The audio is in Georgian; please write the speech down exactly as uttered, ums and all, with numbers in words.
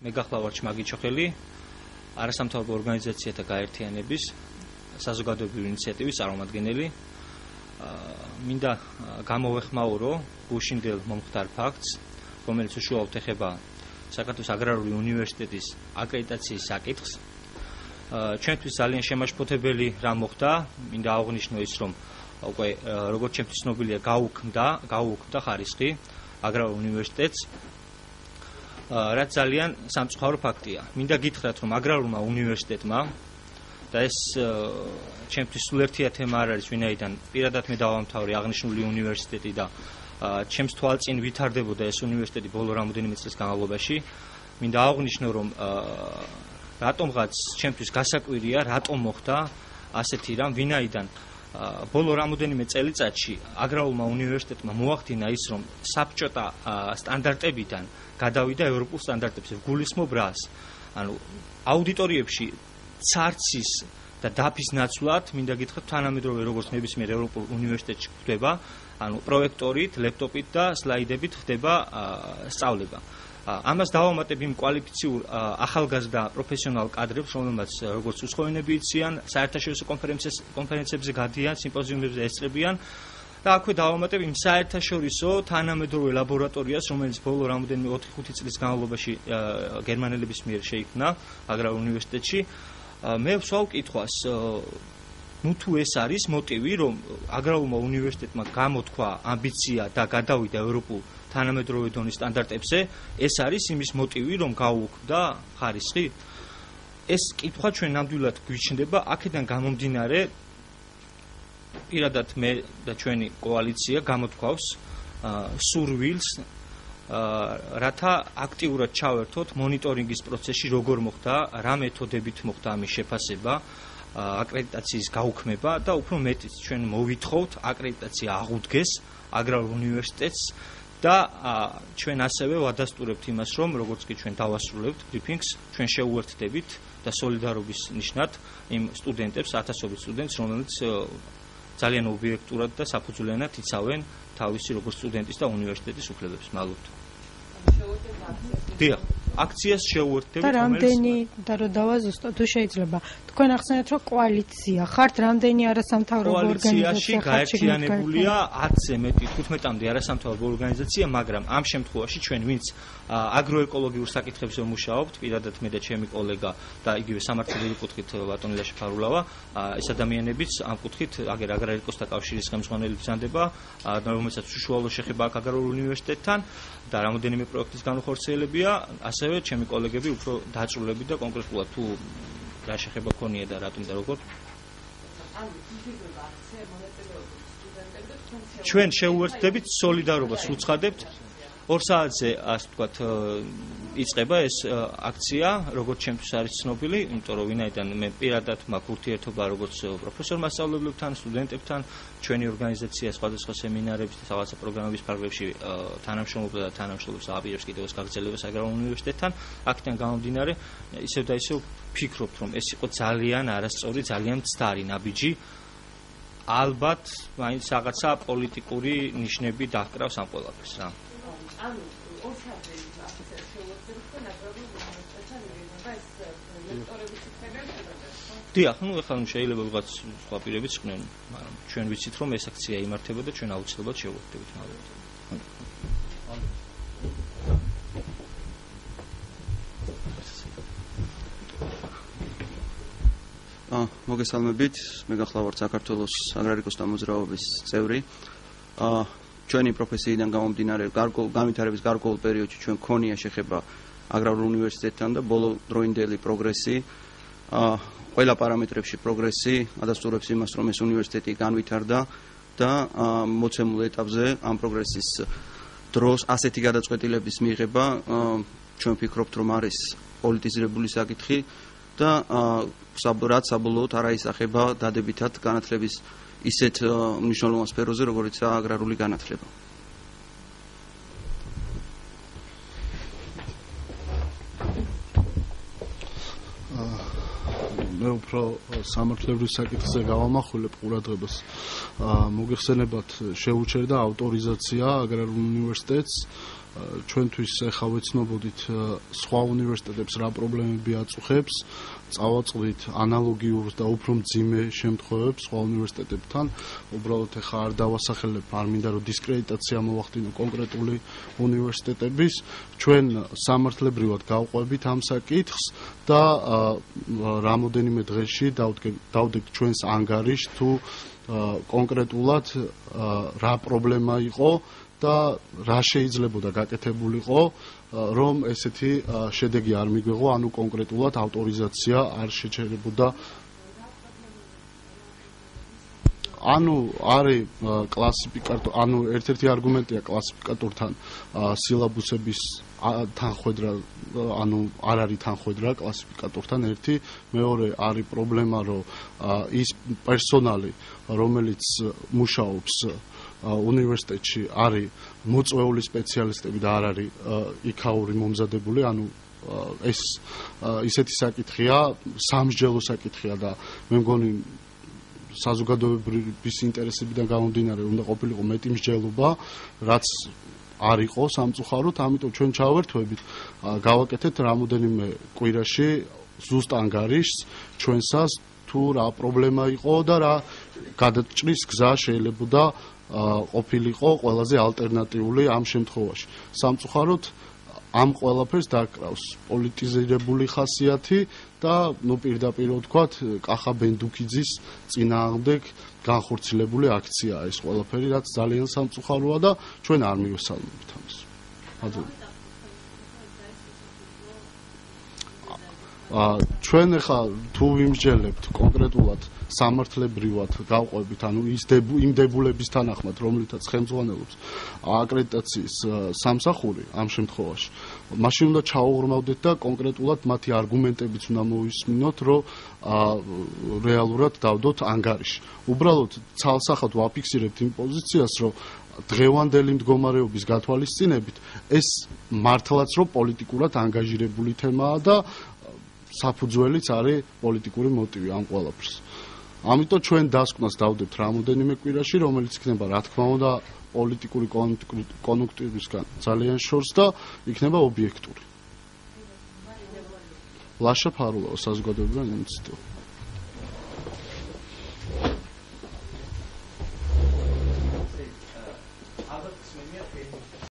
მეგახლავართ მაგიჩოხელი არასამთავრობო ორგანიზაციათა გაერთიანების საზოგადოებრივი ინიციატივის წარმომადგენელი. მინდა გამოვეხმაურო გუშინდელ მომხდარ ფაქტს, რომელიც უშუალოდ ეხება საქართველოს აგრარული უნივერსიტეტის აკრედიტაციის საკითხს. ჩვენთვის ძალიან შემაშფოთებელი რამ მოხდა, მინდა აღვნიშნო ის, რომ უკვე როგორც ჩემთვის ცნობილია, გაუქმდა, გაუქმდა ხარისხი აგრარულ უნივერსიტეტს. რაც ძალიან სამწუხარო ფაქტია. მინდა გითხრათ, რომ აგრარულმა უნივერსიტეტმა და ეს ჩემთვის სულ ერთია თემა არ არის, ვინაიდან პირადად მე დავამთავრე აღნიშნული უნივერსიტეტი და ჩემს თვალწინ ვითარდებოდა ეს უნივერსიტეტი ბოლო რამოდენიმე წლის განმავლობაში. მინდა აღვნიშნო, რომ რატომღაც ჩემთვის გასაკვირია, რატომ მოხდა ასეთი რამ, ვინაიდან ბოლო რამოდენიმე წელიწადში აგრარულმა უნივერსიტეტმა მოახდინა ის, რომ საბჭოთა სტანდარტებიდან გადავიდა ევროპულ სტანდარტებზე, გულისხმობ რას? ანუ აუდიტორიებში ცარცის და დაფის ნაცვლად, მინდა გითხრათ, თანამედროვე როგორც ნებისმიერ ევროპულ უნივერსიტეტში ხდება, ანუ პროექტორით, ლეპტოპით და სლაიდებით ხდება სწავლება. ამას დავამატებ იმ კვალიფიციურ ახალგაზრდა პროფესიონალ კადრებს, რომელმაც როგორც უცხოენები იციან, საერთაშორისო კონფერენციებზე გადიან, სიმპოზიუმებზე ესწრებიან. და აქვე დავამატებ იმ საერთაშორისო თანამედროვე ლაბორატორიას, რომელიც ბოლო რამოდენიმე ოთხი ხუთი წლის განმავლობაში გერმანელების მიერ შეიქმნა აგრარულ უნივერსიტეტში. მე ვსვავ კითხვას, ნუ თუ ეს არის მოტივი, რომ აგრარულმა უნივერსიტეტმა გამოთქვა ამბიცია და გადავიდა ევროპულ თანამედროვე დონის სტანდარტებზე, ეს არის იმის მოტივი, რომ გაუქმდა ხარისხი? ეს კითხვა ჩვენ ნამდვილად გვიჩნდება, აქედან გამომდინარე პირადად მე და ჩვენი კოალიცია გამოთქვავს სურვილს, რათა აქტიურად ჩავერთოთ მონიტორინგის პროცესში, როგორ მოხდა, რა მეთოდებით მოხდა ამის შეფასება, აკრედიტაციის გაუქმება და უფრო მეტიც ჩვენ მოვითხოვთ აკრედიტაცია აღუდგეს აგრარულ უნივერსიტეტს და ჩვენ ასევე ვადასტურებთ იმას, რომ როგორც კი ჩვენ დავასრულებთ ბრიფინგს, ჩვენ შეუერთდებით და სოლიდარობის ნიშნად იმ სტუდენტებს, ათასობით სტუდენტს, რომელიც ძალიან ობიექტურად და საფუძვლიანად იცავენ თავისი როგორც სტუდენტის და უნივერსიტეტის უფლებებს. მადლობთ. დიახ, აქციას შეუერთდებით, და რამდენი და რო დავაზუსტოთ, თუ შეიძლება. თქვენ ახსენეთ, რომ კოალიცია ხართ, რამდენი არასამთავრობო ორგანიზაცია ხართ? გაერთიანებულია ათზე მეტი, თხუთმეტამდე არასამთავრობო ორგანიზაცია, მაგრამ ამ შემთხვევაში ჩვენ ვინც აგროეკოლოგიურ საკითხებზე ვმუშაობთ, პირადად მე და ჩემი კოლეგა და იგივე სამართლიანი კუთხით ბატონი ლაშა ფარულავა, ეს ადამიანებიც ამ კუთხით აგერ აგრარიკოსთა კავშირის ხელმძღვანელი ბრძანდება, რომელსაც უშუალო შეხება აქვს აგრარულ უნივერსიტეტთან და რამოდენიმე პროექტის განხორციელებია, ასევე ჩემი კოლეგები უფრო დაწვრილებით და კონკრეტულად თუ რა შეხება ქონია და რატომ და როგორ ჩვენ შეუერთდებით სოლიდარობას უცხადებთ. ორ საათზე ასე ვთქვათ იწყება ეს აქცია, როგორც ჩემთვის არის ცნობილი, იმიტომ რომ ვინაიდან მე პირადად მაქვს ურთიერთობა როგორც პროფესორ მასწავლებლებთან, სტუდენტებთან, ჩვენი ორგანიზაცია სხვადასხვა სემინარების და რაღაცა პროგრამების ფარგლებში თანამშრომლობდა და თანამშრომლობს აპირებს კიდევ ეს გაგრძელებას აგრარულ უნივერსიტეტთან. აქედან გამომდინარე, ისევ და ისევ ვფიქრობთ, რომ ეს იყო ძალიან არასწორი, ძალიან მცდარი ნაბიჯი. ალბათ, მაინც რაღაცა პოლიტიკური ნიშნები დაჰკრავს ამ ყველაფერს რა. ანუ ორ საათზე აქცია შეუერთდებით და ნაკრები უნივერსიტეტთან მიგება ეს ლექტორების ციხეები. დიახ, ну ეხლა შეიძლება ვიღაც სხვა პირებიც ხდნენ, მაგრამ ჩვენ ვიცით რომ ეს აქცია იმართება და ჩვენ აუცილებლად შევუერთდებით მალე. აა მოგესალმებით, მე გახლავართ საქართველოს აგრარიკოსთა მოძრაობის წევრი. აა ჩვენი პროფესიიდან გამომდინარე განვითარების გარკვეულ პერიოდში ჩვენ ქონია შეხება აგრარულ უნივერსიტეტთან და ბოლო დროინდელი პროგრესი, ყველა პარამეტრებში პროგრესი ადასტურებს იმას, რომ ეს უნივერსიტეტი განვითარდა და მოცემულ ეტაპზე ამ პროგრესის დროს ასეთი გადაწყვეტილების მიღება ჩვენ ვფიქრობთ, რომ არის პოლიტიზირებული საკითხი და საბოლოოდ საბოლოოდ არ აისახება დადებითად განათლების ისეთ მნიშვნელოვან სფეროზე, როგორიცაა აგრარული განათლება. მე უფრო სამართლებრივ საკითხზე გავამახვილებ ყურადღებას. მოგეხსენებათ, შეუჩერდა ავტორიზაცია აგრარულ უნივერსიტეტს ჩვენთვის ახლა ვეცნობოდით სხვა უნივერსიტეტებს რა პრობლემები აწუხებს, წავაწყდით ანალოგიურ და უფრო მძიმე შემთხვევებს სხვა უნივერსიტეტებთან. უბრალოდ ახლა არ დავასახელებ, არ მინდა რომ დისკრედიტაცია მოვახდინო კონკრეტული უნივერსიტეტების. ჩვენ სამართლებრივად გავყვებით ამ საკითხს და რამოდენიმე დღეში დავდექ ჩვენს ანგარიშს თუ კონკრეტულად რა პრობლემა იყო და რა შეიძლებოდა გაკეთებულიყო, რომ ესეთი შედეგი არ მიგვეღო, ანუ კონკრეტულად ავტორიზაცია არ შეჩერებოდა. ანუ არის კლასიფიკატორ, ანუ ერთ-ერთი არგუმენტია კლასიფიკატორთან სილაბუსების თანხვედრა, ანუ არ არის თანხვედრა კლასიფიკატორთან ერთი, მეორე არის პრობლემა, რომ ის პერსონალი, რომელიც მუშაობს უნივერსიტეტში არის მოწვეული სპეციალისტები და არ არის იქაური მომზადებული, ანუ ეს ისეთი საკითხია, სამსჯელო საკითხია და მე მგონი საზოგადოების ინტერესებიდან გამომდინარე უნდა ყოფილიყო მეტი მსჯელობა, რაც არ იყო სამწუხაროდ, ამიტომ ჩვენ ჩავერთვებით, გავაკეთეთ რამოდენიმე კვირაში ზუსტ ანგარიშს ჩვენსას თუ რა პრობლემა იყო და რა გადაჭრის გზა შეიძლებოდა ყოფილიყო ყველაზე ალტერნატიული ამ შემთხვევაში. სამწუხაროდ ამ ყველაფერს დაკრავს პოლიტიზირებული ხასიათი და ნუ პირდაპირ ვთქვათ, კახა ბენდუქიძის წინააღმდეგ განხორციელებული აქციაა ეს ყველაფერი, რაც ძალიან სამწუხაროა და ჩვენ არ მივესალმებით ამას. ჩვენ ახლა თუ ვიმსჯელებთ კონკრეტულად სამართლებრივად გავყვებით, ანუ ის იმ დებულების თანახმად, რომლითაც ხელმძღვანელობს აკრედიტაციის სამსახური ამ შემთხვევაში, მაშინ უნდა ჩაუღრმავდეთ და კონკრეტულად მათი არგუმენტებიც უნდა მოვისმინოთ, რომ რეალურად დავდოთ ანგარიში. უბრალოდ ცალსახად ვაფიქსირებთ იმ პოზიციას, რომ დღევანდელი მდგომარეობის გათვალისწინებით ეს მართლაც რომ პოლიტიკურად ანგაჟირებული თემაა და საფუძველიც არის პოლიტიკური მოტივი ამ ყველაფერს. ამიტომ ჩვენ დასკვნას დავდებთ რამოდენიმე კვირაში, რომელიც იქნება რა თქმა უნდა პოლიტიკური კონjunktურისგან ძალიან შორს და იქნება ობიექტური. ლაშა ფარულაო, საზოგადოებრივი ინიციატივა.